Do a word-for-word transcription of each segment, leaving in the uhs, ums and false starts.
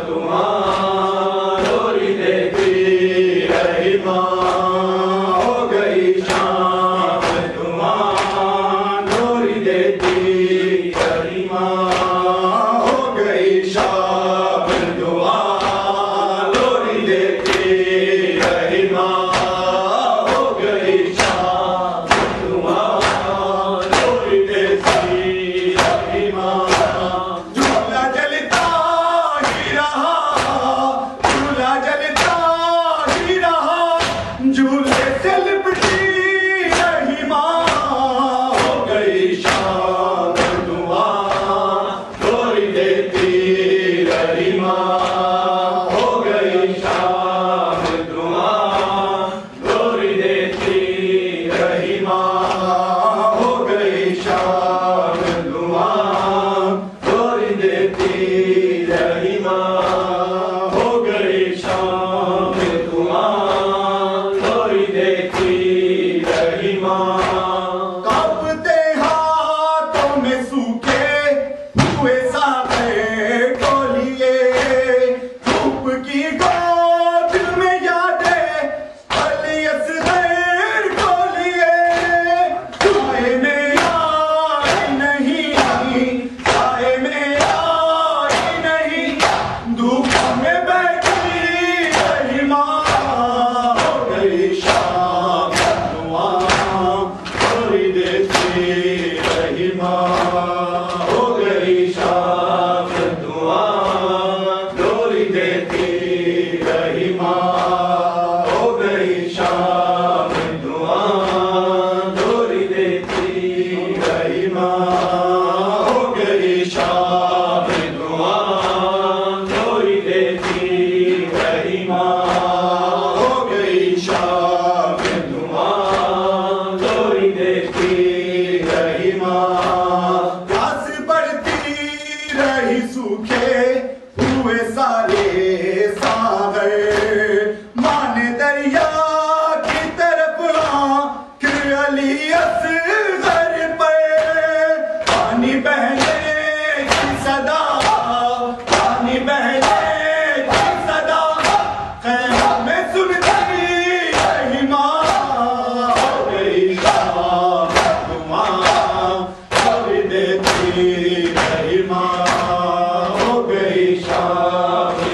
धुआं लोरी देती रही माँ हो गई शाम धुआं लोरी देती रही माँ हो गई शाम धुआं लोरी देती रही माँ हो गई शाम धुआं लोरी देती रही माँ झूला जलता ही रहा झूला जलता ही रहा झूले से लिपटी रही माँ हो गई शाम धुआं लोरी देती रही माँ हो गई शाम धुआं लोरी देती रही माँ हो गई शाम धुआं लोरी देती रही माँ हो गई शाम धुआं लोरी देती रही माँ कांपते हाथों में सूखे हुए साथे को लिए धूप की गोद में यादें अलियस देर को लिए साए में आई नहीं साए में आई नहीं धूप में बैठी रही माँ हो गई शाम धुआं लोरी देती रही माँ हो गई शाम धुआं लोरी देती रही माँ हो गई शाम धुआं लोरी देती रही माँ हो गई शाम धुआं लोरी देती रही माँ हो गई शाम धुआं लोरी देती रही माँ प्यास बढ़ती रही सूखे हुए सारे सागर माने दरिया की तरफ आंख अली असगर पर पानी बहने की सदा पानी बहने की सदा क़यामत में सुनती रही माँ हो गई शाम धुआं लोरी देती रही माँ हो गई शाम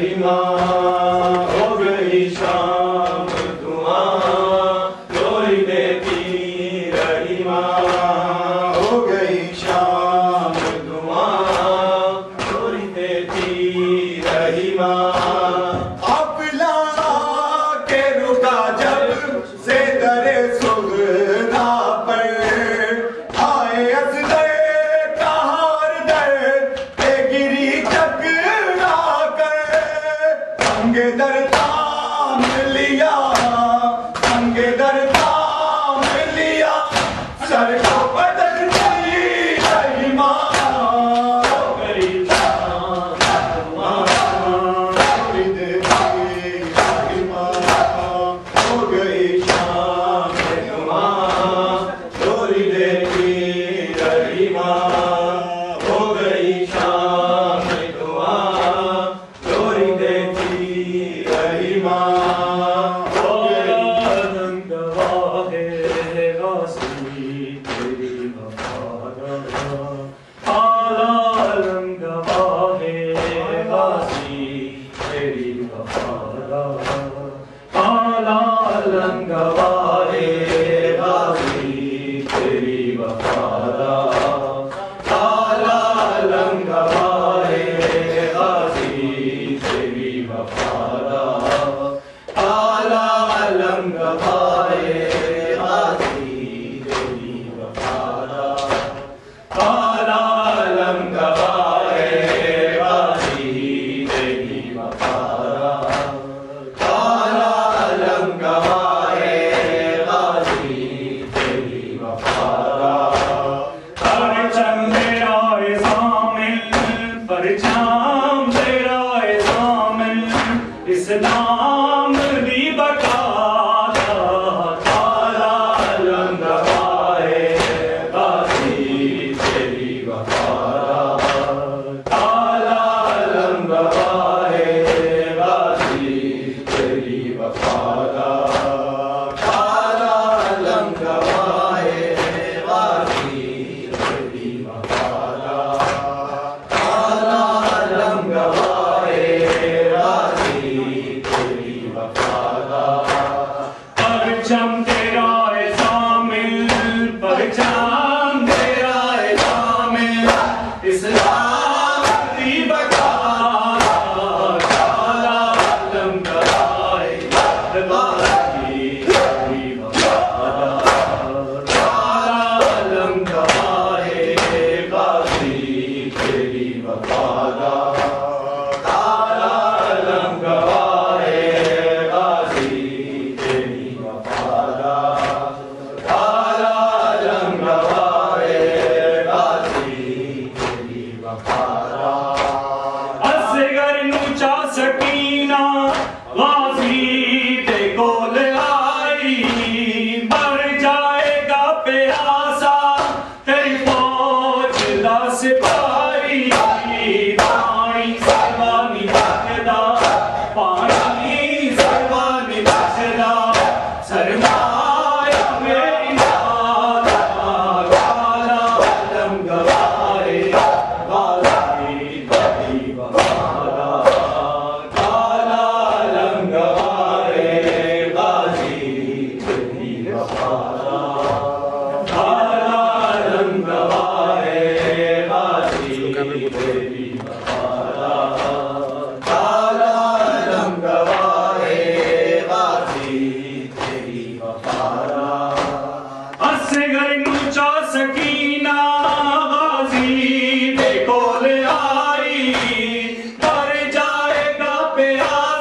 रहीमा हो गई शाम दुआ लोरी देती रहीमा हो गई शाम दुआ लोरी देती रहीमा अपना के रुका जब से दरे सुगना पर आए असदे कहार दर पे गिरी चकरा कर संगे दर थाम लिया संगे दर थाम लिया सर को बदल गई रहीमा हो गई शाम लोरी देती रहीमा हो गई शाम दुआ लोरी देती रहीमा हो गई शाम दुआ लोरी देती रहीमा हो गई इस्लाम दी बकाला काला लंग वाए गाजी तेरी वफादा काला लंग वाए गाजी तेरी वफादा काला लंग वाए गाजी तेरी वफादा काला लंग वाए परचम तेरा है शामिल परचम तेरा है शामिल इस्लाम दी बकाला काला लंग वाए गाजी तेरी वफादा काला लंग वाए गाजी तेरी वफादा काला लंग वाए गाजी तेरी वफादा काला लंग वाए गाजी तेरी वफादा असगर नूचा सकीना गाजी दे कोल आई मर जाएगा प्यासा तेरी फौज दा सिपाही पानी सरवानी बखदा पानी सरवानी बखदा सरमाया मेरी नादा काला लंग वाए गाजी तेरी वफादा काला लंग वाए गाजी तेरी वफादा काला लंग वाए गाजी तेरी वफादा काला लंग वाए गाजी तेरी वफादा असगर नूचा सकीना गाजी दे कोल आई मर जाएगा प्यासा